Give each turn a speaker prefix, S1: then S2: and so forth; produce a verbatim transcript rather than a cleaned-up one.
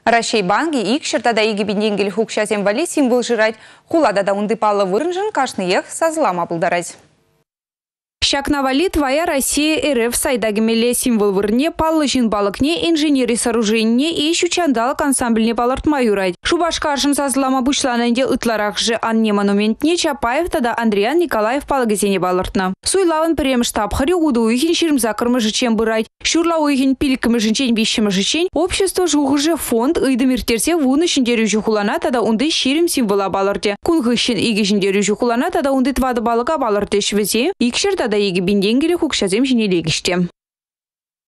S1: Россия банки икшертада егибинденгель хукшазем вали символ жирать, хуладада ундыпала вырнжен кашныех сазлама булдарать. Щакнавали твоя Россия РФ сайдагемеле символ вырне паллыжин балыкне инженери сооружение и щучандалык ансамбльне баларт маюрать. Шубашкаршын сазлама бушлананде ытларах же анне монументне Чапаев тада Андриан Николаев палыгезене балартна. Суйлавын прем штаб-хари уду уйхин ширмзакрмы жичем бырать. Шурла уйхин пилькмы жичень вищемы жичень. Общество жугыже фонд ыйдымиртерсе вуны шиндерю жухулана тада унды ширим символа баларте. Кунгыщин иги шиндерю жухулана тада унды твады балыка баларте швезе. Икшер тада иги бинденгеле хукшазем жинелегиште.